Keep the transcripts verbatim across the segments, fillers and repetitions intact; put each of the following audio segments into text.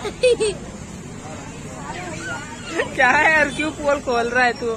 क्या है यार, क्यों पोल खोल रहा है तू?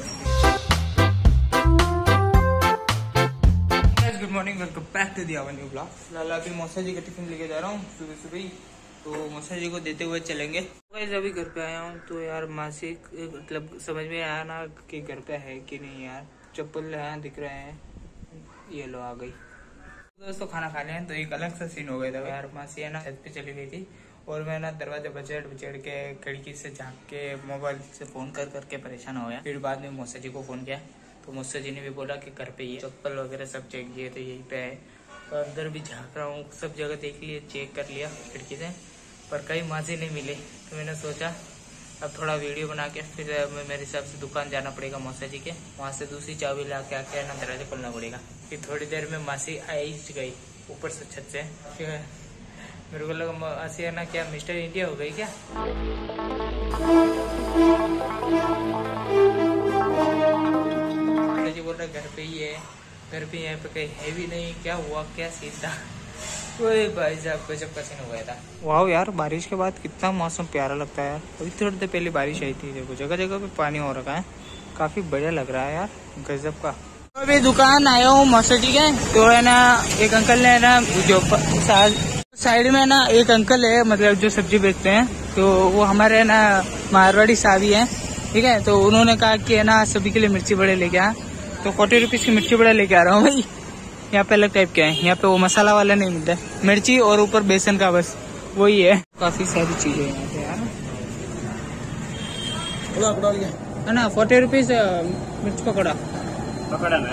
Good morning, welcome back to the new blog. फिलहाल अभी मौसा जी का टिफिन लेके जा रहा हूँ सुबह सुबह ही, तो मौसा जी को देते हुए चलेंगे। अभी घर पे आया हूँ तो यार मासी मतलब समझ में आया ना कि घर पे है कि नहीं यार। चप्पल यहाँ दिख रहे हैं, ये लो आ गई। दोस्तों खाना खा लिया तो एक अलग सा सीन हो गया था यार। मासी है ना छत पे चली गई थी और मैं ना दरवाजे बचेड़ बचेड़ के खिड़की से झांक के मोबाइल से फोन कर करके परेशान हो गया। फिर बाद में मौसा जी को फोन किया तो मौसा जी ने भी बोला कि घर पे ही है, चप्पल वगैरह सब चेक किए तो यहीं पे है। तो अंदर भी झांक रहा हूँ, सब जगह देख लिए, चेक कर लिया खिड़की से, पर कहीं मासी नहीं मिले। तो मैंने सोचा अब थोड़ा वीडियो बना के फिर मेरे हिसाब से दुकान जाना पड़ेगा मौसा जी के, वहाँ से दूसरी चाबी ला के आके ना दरवाजा खोलना पड़ेगा। फिर थोड़ी देर में मासी आई गई ऊपर से छत से। फिर मेरे को लगा मासी है ना क्या मिस्टर इंडिया हो गई क्या। जी बोल रहा घर पे ही है, घर पे यहाँ पे कहीं है भी नहीं, क्या हुआ क्या सीन था। वही भाई साहब गजब का सीन हो गया था। वाह यार, बारिश के बाद कितना मौसम प्यारा लगता है यार। अभी थोड़ी देर पहले बारिश आई थी, देखो जगह जगह पे पानी हो रखा है, काफी बढ़िया लग रहा है यार, गजब का। तो अभी दुकान आया हूँ मौसा जी के, तो है ना एक अंकल ने ना जो साइड में ना एक अंकल है मतलब जो सब्जी बेचते हैं, तो वो हमारे ना मारवाड़ी साहबी है, ठीक है। तो उन्होंने कहा कि है ना सभी के लिए मिर्ची बड़े लेके आ, तो फोर्टी रुपीज की मिर्ची बड़ा लेके आ रहा हूँ भाई। यहाँ पे अलग टाइप के हैं, यहाँ पे वो मसाला वाला नहीं मिलता है, मिर्ची और ऊपर बेसन का बस वही है। काफी सारी चीजें यहाँ पे यार है ना। फोर्टी रुपीज मिर्च पकौड़ा पकौड़ा ना।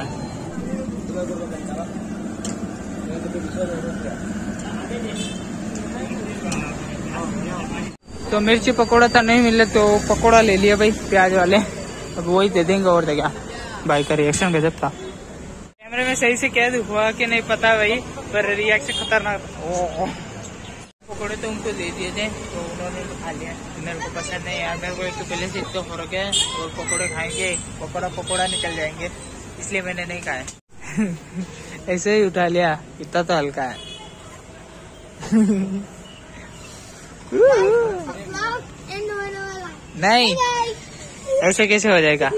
तो मिर्ची पकौड़ा तो नहीं मिले तो पकौड़ा ले लिया भाई प्याज वाले, अब वही दे देंगे। और क्या भाई का रिएक्शन गजब था। कैमरे में सही से कैद हुआ कि नहीं पता भाई, पर रिएक्शन खतरनाक। पकौड़े तो उनको दे दिए थे तो उन्होंने तो खा लिया, मेरे को पसंद नहीं यार। मेरे को एक तो पहले से इतना फर्क है और पकौड़े खाएंगे पकौड़ा पकौड़ा निकल जाएंगे, इसलिए मैंने नहीं खाया। ऐसे ही उठा लिया, इतना तो हल्का है। नहीं ऐसे कैसे हो जाएगा,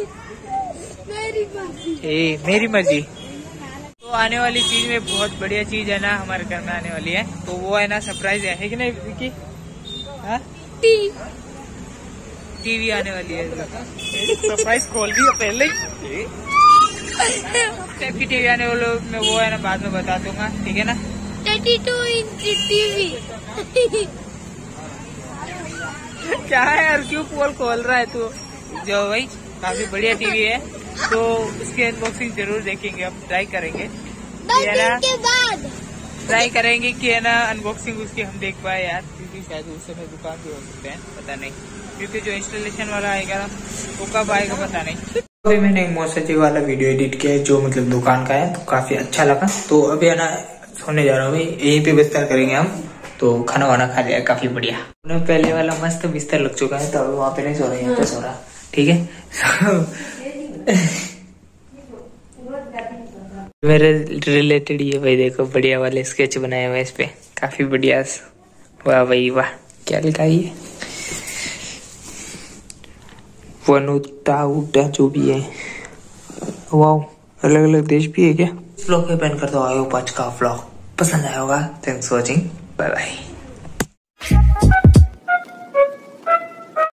ए, मेरी मर्जी। तो आने वाली चीज में बहुत बढ़िया चीज है ना हमारे घर में आने वाली है, तो वो है ना सरप्राइज है, है कि नहीं विकी? टी टीवी आने वाली है, सरप्राइज खोल दिया पहले ही। की टीवी आने वाले में वो है ना बाद में बता दूंगा, ठीक है ना। Thirty two inch TV. क्या है यार, क्यों पोल खोल रहा है तू? जो भाई काफी बढ़िया टीवी है, तो उसकी अनबॉक्सिंग जरूर देखेंगे, अब ट्राई करेंगे है ना, ट्राई करेंगे कि है ना अनबॉक्सिंग उसकी हम देख पाए यार, क्योंकि शायद उस समय दुकान पे हो सकते हैं, पता नहीं, क्योंकि जो इंस्टॉलेशन वाला आएगा ना वो कब आएगा पता नहीं। अभी मैंने एक मौसा जी वाला वीडियो एडिट किया है जो मतलब दुकान का है, तो काफी अच्छा लगा। तो अभी है ना सोने जा रहा हूँ, यहीं पे बिस्तर करेंगे हम, तो खाना वाना खा लिया काफी बढ़िया। पहले वाला मस्त बिस्तर लग चुका है, तो अभी वहाँ पे नहीं सो रहा है, यहाँ पे सो रहा, ठीक है। मेरे रिलेटेड ये भाई देखो बढ़िया वाले स्केच बनाए हुए इस पे, काफी बढ़िया। वाह भाई वाह, क्या लिखा है ये, वनुता उटा जो भी है। वाह, अलग अलग देश भी है क्या। इस ब्लॉग पे पेन कर दो। आई होप आज का ब्लॉग पसंद आया होगा। Thanks for watching, bye bye.